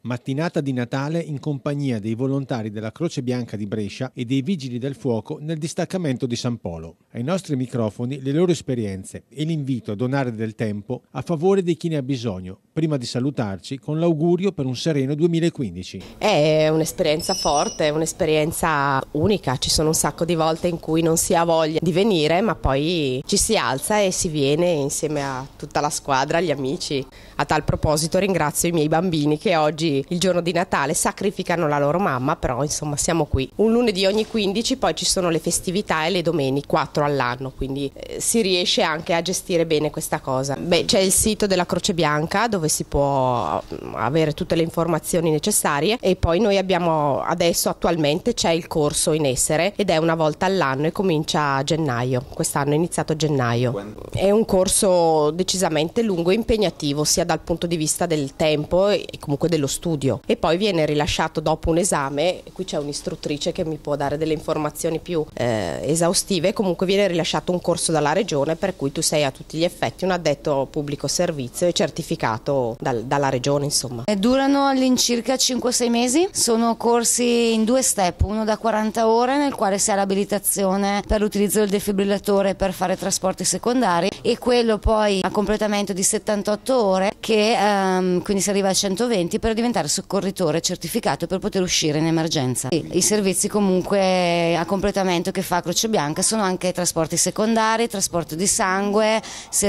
Mattinata di Natale in compagnia dei volontari della Croce Bianca di Brescia e dei Vigili del Fuoco nel distaccamento di San Polo. Ai nostri microfoni le loro esperienze e l'invito a donare del tempo a favore di chi ne ha bisogno, prima di salutarci con l'augurio per un sereno 2015. È un'esperienza forte, un'esperienza unica, ci sono un sacco di volte in cui non si ha voglia di venire, ma poi ci si alza e si viene insieme a tutta la squadra, gli amici. A tal proposito ringrazio i miei bambini che oggi, il giorno di Natale, sacrificano la loro mamma, però insomma siamo qui. Un lunedì ogni 15, poi ci sono le festività e le domeniche, 4 all'anno, quindi si riesce anche a gestire bene questa cosa. C'è il sito della Croce Bianca dove si può avere tutte le informazioni necessarie, e poi noi abbiamo adesso attualmente c'è il corso in essere ed è una volta all'anno e comincia a gennaio. Quest'anno è iniziato a gennaio. È un corso decisamente lungo e impegnativo sia dal punto di vista del tempo e comunque dello studio, e poi viene rilasciato dopo un esame. Qui c'è un'istruttrice che mi può dare delle informazioni più esaustive. Comunque viene rilasciato un corso dalla regione, per cui tu sei a tutti gli effetti un addetto pubblico servizio e certificato dalla regione, insomma. Durano all'incirca 5-6 mesi, sono corsi in 2 step, uno da 40 ore nel quale si ha l'abilitazione per l'utilizzo del defibrillatore per fare trasporti secondari, e quello poi a completamento di 78 ore che quindi si arriva a 120 per diventare soccorritore certificato per poter uscire in emergenza. I servizi comunque a completamento che fa Croce Bianca sono anche trasporti secondari, trasporto di sangue,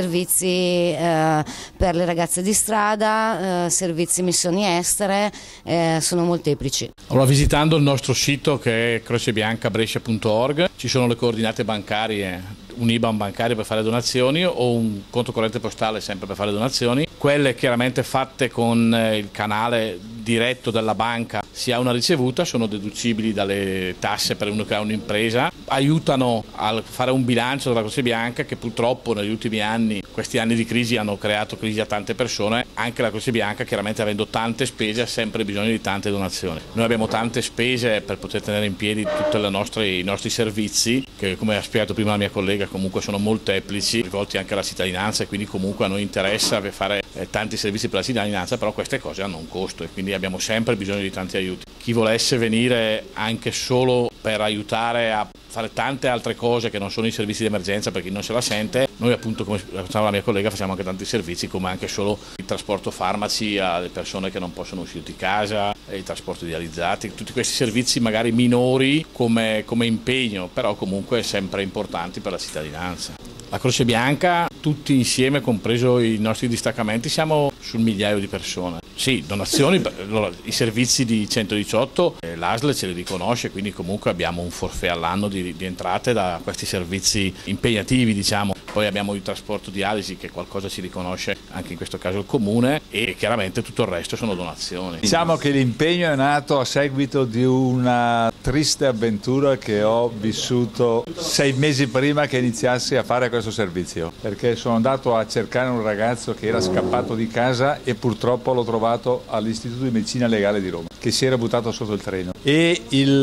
servizi per le ragazze di strada, servizi missioni estere, sono molteplici. Allora, visitando il nostro sito che è crocebiancabrescia.org ci sono le coordinate bancarie, un IBAN bancario per fare donazioni o un conto corrente postale sempre per fare donazioni. Quelle chiaramente fatte con il canale diretto della banca, si ha una ricevuta, sono deducibili dalle tasse per uno che ha un'impresa, aiutano a fare un bilancio della Croce Bianca, che purtroppo negli ultimi anni, questi anni di crisi, hanno creato crisi a tante persone. Anche la Croce Bianca, chiaramente avendo tante spese, ha sempre bisogno di tante donazioni. Noi abbiamo tante spese per poter tenere in piedi tutti i nostri servizi, che come ha spiegato prima la mia collega comunque sono molteplici, rivolti anche alla cittadinanza, e quindi comunque a noi interessa fare tanti servizi per la cittadinanza, però queste cose hanno un costo e quindi abbiamo sempre bisogno di tanti aiuti. Chi volesse venire anche solo per aiutare a fare tante altre cose che non sono i servizi di emergenza, per chi non se la sente, noi appunto, come facciamo la mia collega, facciamo anche tanti servizi, come anche solo il trasporto farmaci alle persone che non possono uscire di casa, il trasporto dializzati, tutti questi servizi magari minori come impegno, però comunque sempre importanti per la cittadinanza. La Croce Bianca, tutti insieme, compreso i nostri distaccamenti, siamo sul 1.000.000 di persone. Sì, donazioni, i servizi di 118, l'ASL ce li riconosce, quindi comunque abbiamo un forfait all'anno di entrate da questi servizi impegnativi, diciamo. Poi abbiamo il trasporto dialisi, che qualcosa ci riconosce anche in questo caso il comune, e chiaramente tutto il resto sono donazioni. Diciamo che l'impegno è nato a seguito di una triste avventura che ho vissuto 6 mesi prima che iniziassi a fare questo servizio, perché sono andato a cercare un ragazzo che era scappato di casa e purtroppo l'ho trovato all'Istituto di Medicina Legale di Roma, che si era buttato sotto il treno, e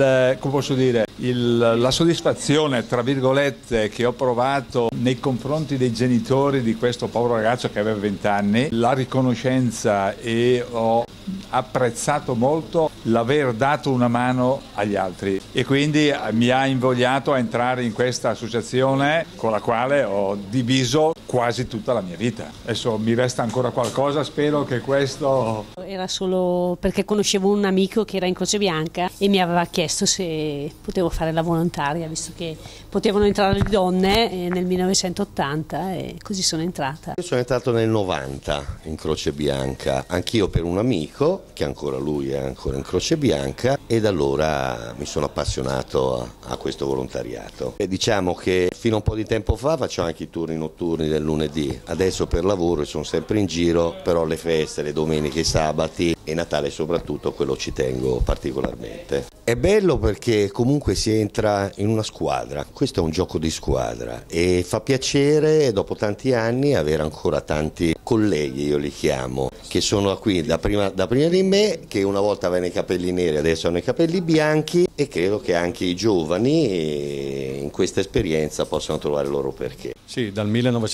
la soddisfazione, tra virgolette, che ho provato nei confronti dei genitori di questo povero ragazzo che aveva 20 anni, la riconoscenza, e ho apprezzato molto l'aver dato una mano agli altri, e quindi mi ha invogliato a entrare in questa associazione con la quale ho diviso quasi tutta la mia vita. Adesso mi resta ancora qualcosa, spero che questo... Era solo perché conoscevo un amico che era in Croce Bianca e mi aveva chiesto se potevo fare la volontaria, visto che potevano entrare le donne nel 1980, e così sono entrata. Io sono entrato nel 90 in Croce Bianca, anch'io per un amico, che ancora lui è ancora in Croce Bianca, e da allora mi sono appassionato a questo volontariato. E diciamo che fino a un po' di tempo fa facevo anche i turni notturni del lunedì, adesso per lavoro sono sempre in giro, però le feste, le domeniche, i sabati e Natale soprattutto, quello ci tengo particolarmente. È bello perché comunque si entra in una squadra, questo è un gioco di squadra e fa piacere dopo tanti anni avere ancora tanti colleghi, io li chiamo, che sono qui da prima di me, che una volta avevano i capelli neri, adesso hanno i capelli bianchi, e credo che anche i giovani in questa esperienza possano trovare il loro perché. Sì, dal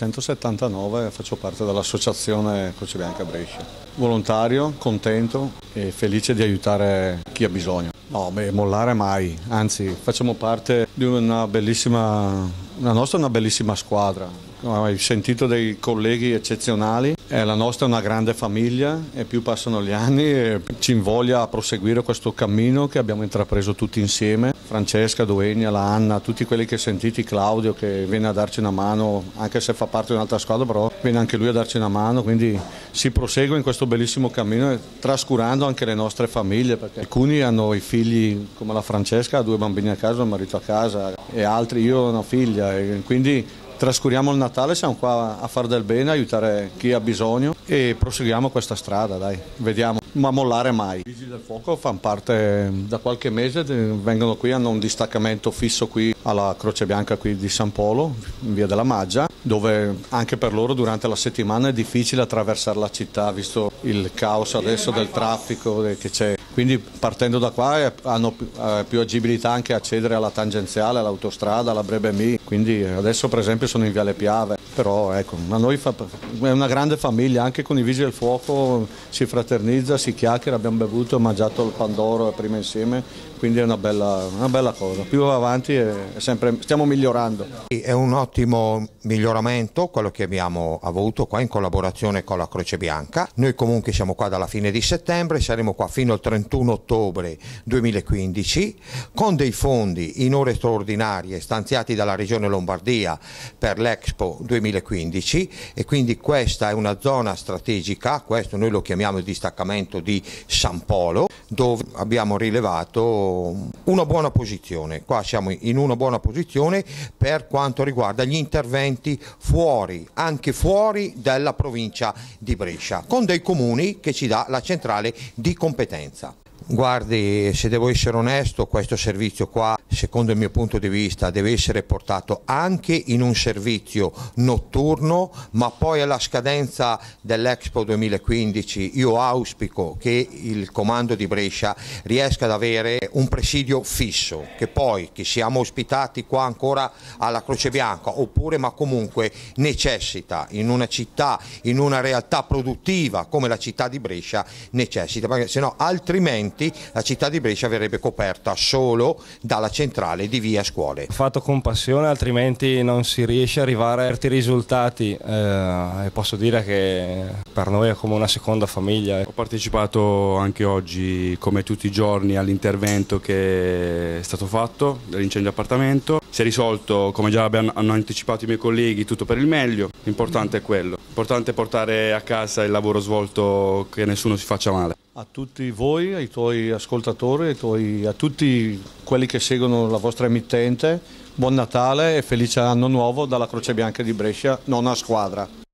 1979 faccio parte dell'associazione Croce Bianca Brescia. Volontario, contento e felice di aiutare chi ha bisogno. No, mollare mai, anzi facciamo parte di la nostra è una bellissima squadra. Hai sentito dei colleghi eccezionali, la nostra è una grande famiglia e più passano gli anni e ci invoglia a proseguire questo cammino che abbiamo intrapreso tutti insieme. Francesca, Duenia, la Anna, tutti quelli che sentite, Claudio che viene a darci una mano, anche se fa parte di un'altra squadra, però viene anche lui a darci una mano, quindi si prosegue in questo bellissimo cammino trascurando anche le nostre famiglie, perché alcuni hanno i figli come la Francesca, ha 2 bambini a casa, un marito a casa e altri, io ho una figlia e quindi trascuriamo il Natale, siamo qua a fare del bene, aiutare chi ha bisogno e proseguiamo questa strada, dai, vediamo, ma mollare mai. I Vigili del Fuoco fanno parte da qualche mese, vengono qui, hanno un distaccamento fisso qui alla Croce Bianca qui di San Polo, in via della Maggia, dove anche per loro durante la settimana è difficile attraversare la città, visto il caos adesso del traffico che c'è. Quindi partendo da qua hanno più agibilità anche a accedere alla tangenziale, all'autostrada, alla Brebemi, quindi adesso per esempio sono in Viale Piave, però ecco, a noi è una grande famiglia, anche con i Vigili del Fuoco si fraternizza, si chiacchiera, abbiamo bevuto, mangiato il Pandoro prima insieme, quindi è una bella cosa. Più avanti stiamo migliorando. È un ottimo miglioramento quello che abbiamo avuto qua in collaborazione con la Croce Bianca. Noi comunque siamo qua dalla fine di settembre, saremo qua fino al 31 ottobre 2015 con dei fondi in ore straordinarie stanziati dalla Regione Lombardia per l'Expo 2015 e quindi questa è una zona strategica, questo noi lo chiamiamo il distaccamento di San Polo, dove abbiamo rilevato una buona posizione. Qua siamo in una buona posizione per quanto riguarda gli interventi anche fuori dalla provincia di Brescia, con dei comuni che ci dà la centrale di competenza. Guardi, se devo essere onesto, questo servizio qua, secondo il mio punto di vista, deve essere portato anche in un servizio notturno, ma poi alla scadenza dell'Expo 2015 io auspico che il comando di Brescia riesca ad avere un presidio fisso, che siamo ospitati qua ancora alla Croce Bianca, oppure ma comunque necessita in una città, in una realtà produttiva come la città di Brescia necessita, perché sennò altrimenti la città di Brescia verrebbe coperta solo dalla centrale di Via Scuole. Fatto con passione, altrimenti non si riesce ad arrivare a certi risultati e posso dire che per noi è come una seconda famiglia. Ho partecipato anche oggi, come tutti i giorni, all'intervento che è stato fatto dell'incendio appartamento. Si è risolto, come già hanno anticipato i miei colleghi, tutto per il meglio. L'importante è quello. L'importante è portare a casa il lavoro svolto, che nessuno si faccia male. A tutti voi, ai tuoi ascoltatori, a tutti quelli che seguono la vostra emittente, buon Natale e felice anno nuovo dalla Croce Bianca di Brescia, nona squadra.